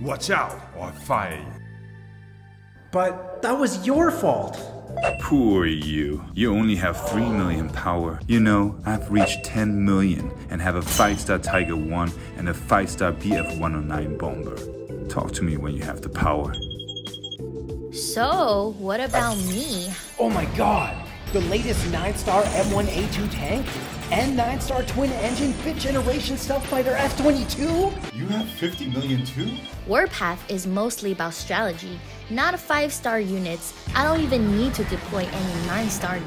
Watch out or I fire you. But that was your fault. Poor you. You only have 3 million power. You know, I've reached 10 million and have a 5-star Tiger 1 and a 5-star BF-109 bomber. Talk to me when you have the power. So, what about me? Oh my god! The latest 9-star M1A2 tank and 9-star twin-engine 5th generation Stealth Fighter F-22? You have 50 million too? Warpath is mostly about strategy, not 5-star units. I don't even need to deploy any 9-star